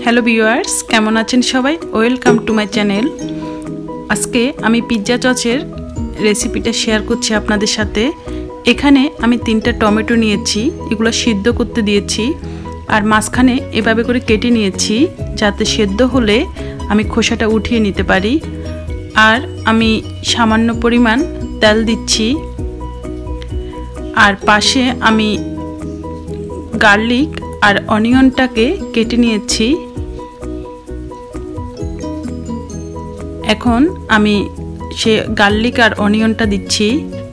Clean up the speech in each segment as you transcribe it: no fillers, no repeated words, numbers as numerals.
Hello viewers কেমন আছেন সবাই ওয়েলকাম টু মাই চ্যানেল। আজকে আমি পিৎজা সসের রেসিপিটা শেয়ার করছি আপনাদের সাথে। এখানে আমি 3টা টমেটো নিয়েছি, এগুলো সিদ্ধ করতে দিয়েছি আর মাঝখানে এভাবে করে কেটে নিয়েছি যাতে সিদ্ধ হলে আমি খোসাটা উঠিয়ে নিতে পারি। আর আমি সামান্য পরিমাণ তেল দিচ্ছি আর পাশে আমি গার্লিক আর অনিয়নটাকে কেটে নিয়েছি। এখন আমি সে গার্লিক আর অনিয়নটা দিচ্ছি।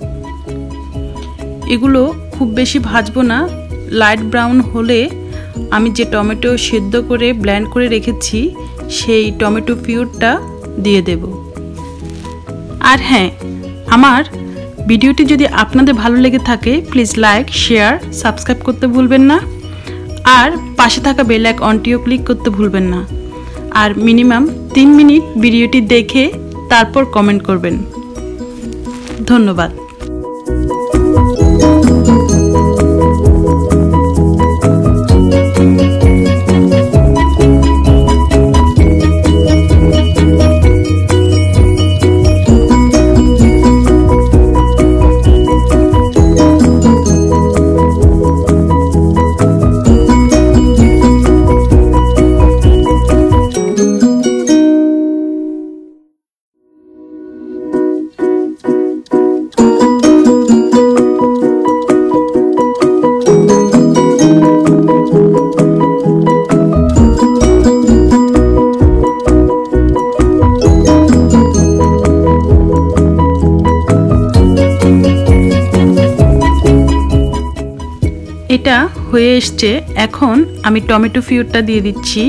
এগুলো খুব বেশি ভাজবো না, লাইট ব্রাউন হলে আমি যে টমেটো সেদ্ধ করে ব্লেন্ড করে রেখেছি সেই টমেটো পিউরটা দিয়ে দেব। আর হ্যাঁ, আমার ভিডিওটি যদি আপনাদের ভালো লেগে থাকে প্লিজ লাইক শেয়ার সাবস্ক্রাইব করতে ভুলবেন না আর পাশে থাকা বেল আইকনটিও ক্লিক করতে ভুলবেন না। আর মিনিমাম 3 মিনিট ভিডিওটি দেখে তারপর কমেন্ট করবেন। ধন্যবাদ। এটা হয়ে এসছে, এখন আমি টমেটো পিউরটা দিয়ে দিচ্ছি।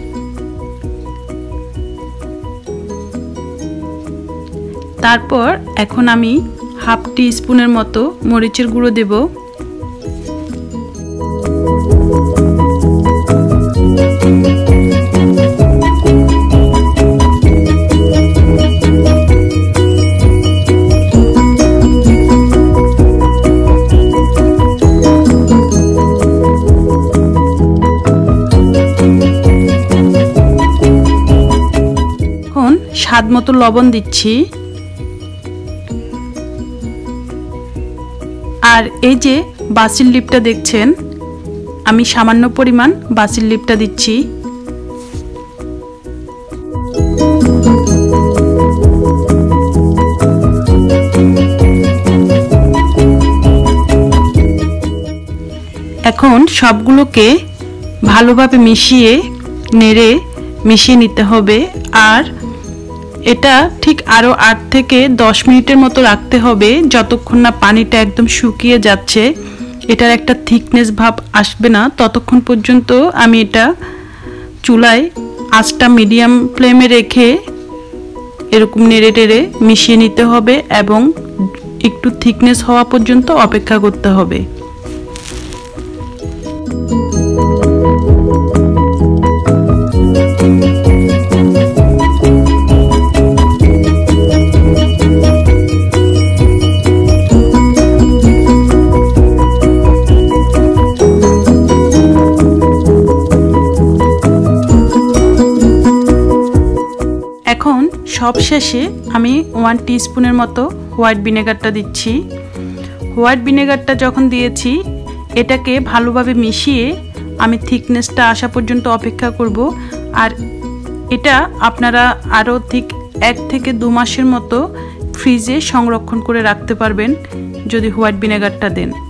তারপর এখন আমি হাফ টি স্পুনের মতো মরিচের গুঁড়ো দেব। স্বাদ মতো লবণ দিচ্ছি। আর এই যে বাসিল লিভটা দেখছেন, আমি সামান্য পরিমাণ বাসিল লিভটা দিচ্ছি। এখন সবগুলোকে ভালোভাবে নেড়ে মিশিয়ে নিতে হবে। আর এটা ঠিক আরও 8 থেকে 10 মিনিটের মতো রাখতে হবে, যতক্ষণ না পানিটা একদম শুকিয়ে যাচ্ছে, এটার একটা থিকনেস ভাব আসবে না ততক্ষণ পর্যন্ত আমি এটা চুলায় আঁচটা মিডিয়াম ফ্লেমে রেখে এরকম নেড়ে টেড়ে মিশিয়ে নিতে হবে এবং একটু থিকনেস হওয়া পর্যন্ত অপেক্ষা করতে হবে। এখন সবশেষে আমি 1 টিস্পুনের মতো হোয়াইট ভিনেগারটা দিচ্ছি। হোয়াইট ভিনেগারটা যখন দিয়েছি এটাকে ভালোভাবে মিশিয়ে আমি থিকনেসটা আসা পর্যন্ত অপেক্ষা করব। আর এটা আপনারা আরও ঠিক 1 থেকে 2 মাসের মতো ফ্রিজে সংরক্ষণ করে রাখতে পারবেন যদি হোয়াইট ভিনেগারটা দেন।